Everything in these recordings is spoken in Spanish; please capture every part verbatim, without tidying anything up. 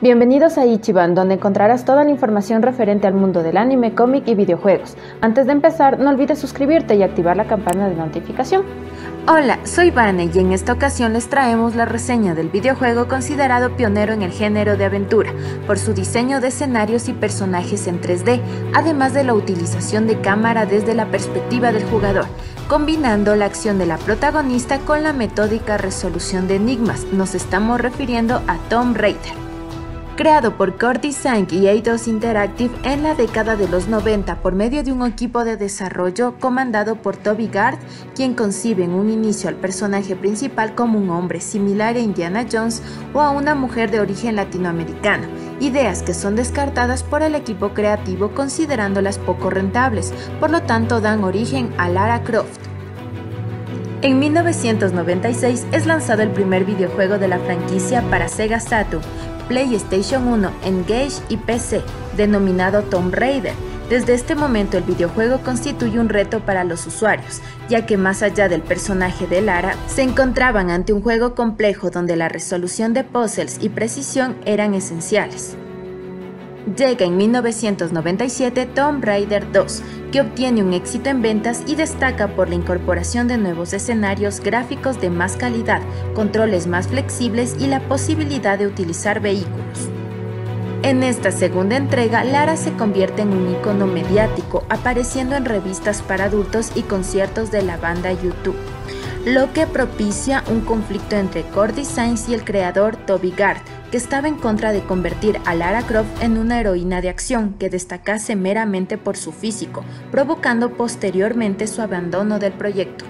Bienvenidos a Ichiban, donde encontrarás toda la información referente al mundo del anime, cómic y videojuegos. Antes de empezar, no olvides suscribirte y activar la campana de notificación. Hola, soy Vane y en esta ocasión les traemos la reseña del videojuego considerado pionero en el género de aventura, por su diseño de escenarios y personajes en tres D, además de la utilización de cámara desde la perspectiva del jugador, combinando la acción de la protagonista con la metódica resolución de enigmas. Nos estamos refiriendo a Tomb Raider. Creado por Core Design y Eidos Interactive en la década de los noventa por medio de un equipo de desarrollo comandado por Toby Gard, quien concibe en un inicio al personaje principal como un hombre similar a Indiana Jones o a una mujer de origen latinoamericano, ideas que son descartadas por el equipo creativo considerándolas poco rentables, por lo tanto dan origen a Lara Croft. En mil novecientos noventa y seis es lanzado el primer videojuego de la franquicia para Sega Saturn, PlayStation uno, Engage y P C, denominado Tomb Raider. Desde este momento el videojuego constituye un reto para los usuarios, ya que más allá del personaje de Lara, se encontraban ante un juego complejo donde la resolución de puzzles y precisión eran esenciales. Llega en mil novecientos noventa y siete Tomb Raider dos, que obtiene un éxito en ventas y destaca por la incorporación de nuevos escenarios, gráficos de más calidad, controles más flexibles y la posibilidad de utilizar vehículos. En esta segunda entrega, Lara se convierte en un icono mediático, apareciendo en revistas para adultos y conciertos de la banda U dos, lo que propicia un conflicto entre Core Design y el creador Toby Gard, que estaba en contra de convertir a Lara Croft en una heroína de acción que destacase meramente por su físico, provocando posteriormente su abandono del proyecto.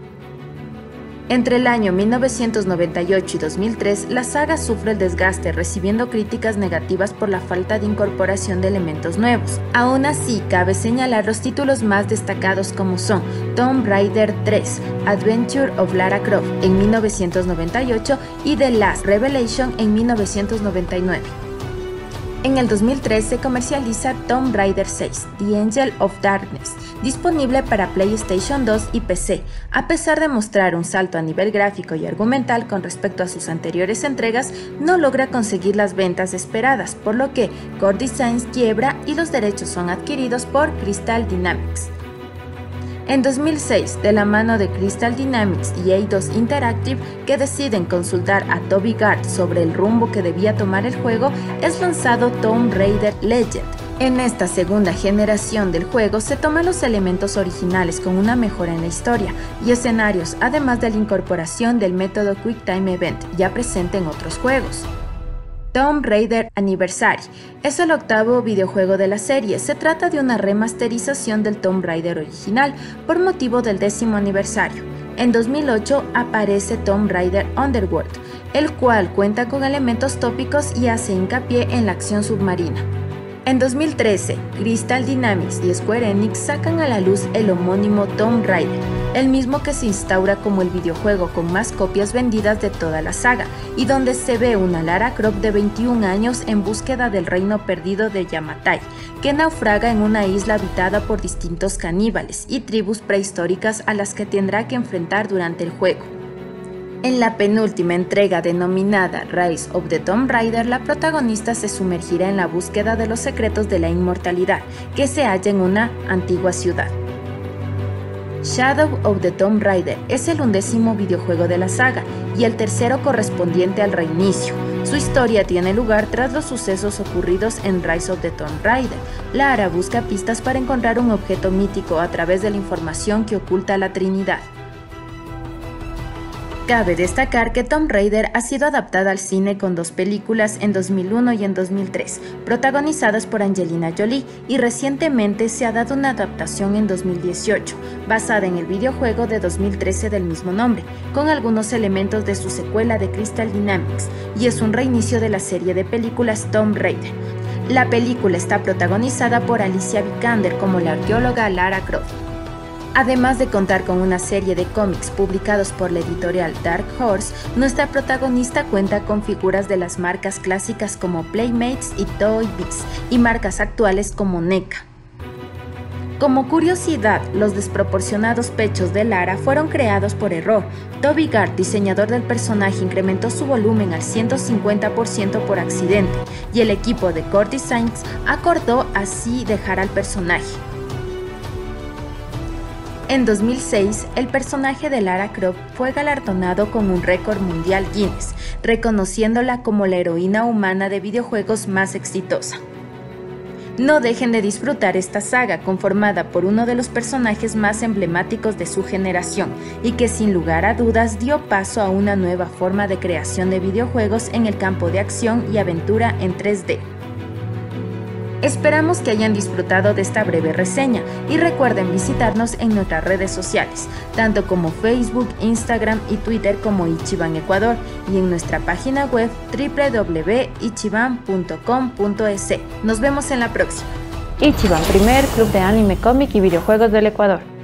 Entre el año mil novecientos noventa y ocho y dos mil tres, la saga sufre el desgaste, recibiendo críticas negativas por la falta de incorporación de elementos nuevos. Aún así, cabe señalar los títulos más destacados como son Tomb Raider tres, Adventure of Lara Croft en mil novecientos noventa y ocho y The Last Revelation en mil novecientos noventa y nueve. En el dos mil tres se comercializa Tomb Raider seis, The Angel of Darkness, disponible para PlayStation dos y P C. A pesar de mostrar un salto a nivel gráfico y argumental con respecto a sus anteriores entregas, no logra conseguir las ventas esperadas, por lo que Core Design quiebra y los derechos son adquiridos por Crystal Dynamics. En dos mil seis, de la mano de Crystal Dynamics y Eidos Interactive, que deciden consultar a Toby Gard sobre el rumbo que debía tomar el juego, es lanzado Tomb Raider Legend. En esta segunda generación del juego se toman los elementos originales con una mejora en la historia y escenarios, además de la incorporación del método Quick Time Event ya presente en otros juegos. Tomb Raider Anniversary es el octavo videojuego de la serie. Se trata de una remasterización del Tomb Raider original por motivo del décimo aniversario. En dos mil ocho aparece Tomb Raider Underworld, el cual cuenta con elementos tópicos y hace hincapié en la acción submarina. En dos mil trece, Crystal Dynamics y Square Enix sacan a la luz el homónimo Tomb Raider, el mismo que se instaura como el videojuego con más copias vendidas de toda la saga, y donde se ve una Lara Croft de veintiún años en búsqueda del reino perdido de Yamatai, que naufraga en una isla habitada por distintos caníbales y tribus prehistóricas a las que tendrá que enfrentar durante el juego. En la penúltima entrega denominada Rise of the Tomb Raider, la protagonista se sumergirá en la búsqueda de los secretos de la inmortalidad, que se halla en una antigua ciudad. Shadow of the Tomb Raider es el undécimo videojuego de la saga y el tercero correspondiente al reinicio. Su historia tiene lugar tras los sucesos ocurridos en Rise of the Tomb Raider. Lara busca pistas para encontrar un objeto mítico a través de la información que oculta la Trinidad. Cabe destacar que Tomb Raider ha sido adaptada al cine con dos películas en dos mil uno y en dos mil tres, protagonizadas por Angelina Jolie, y recientemente se ha dado una adaptación en dos mil dieciocho, basada en el videojuego de dos mil trece del mismo nombre, con algunos elementos de su secuela de Crystal Dynamics, y es un reinicio de la serie de películas Tomb Raider. La película está protagonizada por Alicia Vikander como la arqueóloga Lara Croft. Además de contar con una serie de cómics publicados por la editorial Dark Horse, nuestra protagonista cuenta con figuras de las marcas clásicas como Playmates y Toy Biz y marcas actuales como NECA. Como curiosidad, los desproporcionados pechos de Lara fueron creados por error. Toby Gard, diseñador del personaje, incrementó su volumen al ciento cincuenta por ciento por accidente, y el equipo de Core Designs acordó así dejar al personaje. En dos mil seis, el personaje de Lara Croft fue galardonado con un récord mundial Guinness, reconociéndola como la heroína humana de videojuegos más exitosa. No dejen de disfrutar esta saga conformada por uno de los personajes más emblemáticos de su generación y que sin lugar a dudas dio paso a una nueva forma de creación de videojuegos en el campo de acción y aventura en tres D. Esperamos que hayan disfrutado de esta breve reseña y recuerden visitarnos en nuestras redes sociales, tanto como Facebook, Instagram y Twitter como Ichiban Ecuador, y en nuestra página web w w w punto ichiban punto com punto e s. Nos vemos en la próxima. Ichiban, primer club de anime, cómic y videojuegos del Ecuador.